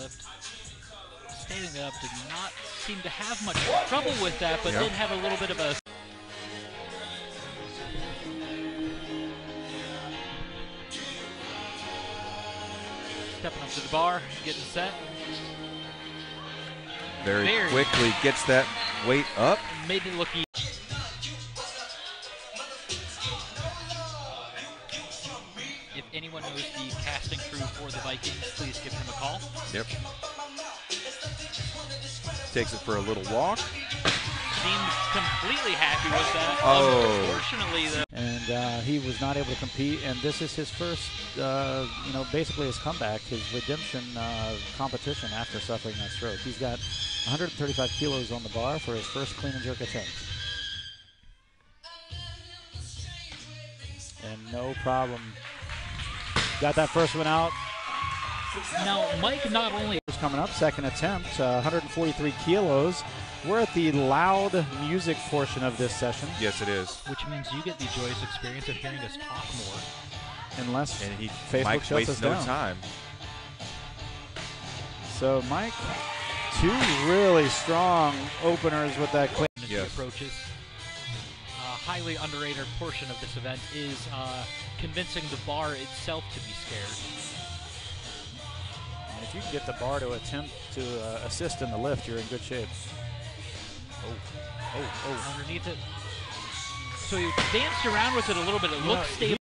lift. Standing up did not seem to have much trouble with that, but did have a little bit of a... Stepping up to the bar, getting set. Very quickly gets that weight up. Made it look easy. If anyone knows the casting crew for the Vikings, please give him a call. Yep. Takes it for a little walk. Seems completely happy with that. Oh. Unfortunately, and he was not able to compete, and this is his first, basically his comeback, his redemption competition after suffering that stroke. He's got 135 kilos on the bar for his first clean and jerk attempt. And no problem. Got that first one out. now Mike not only is coming up, second attempt, 143 kilos. We're at the loud music portion of this session. Yes, it is. Which means you get the joyous experience of hearing us talk more. Unless and Facebook Mike shuts us wastes no down. time. So Mike, two really strong openers with that clean. Approaches. Highly underrated portion of this event is convincing the bar itself to be scared. And if you can get the bar to attempt to assist in the lift, you're in good shape. Underneath it. So he danced around with it a little bit. It looked stable.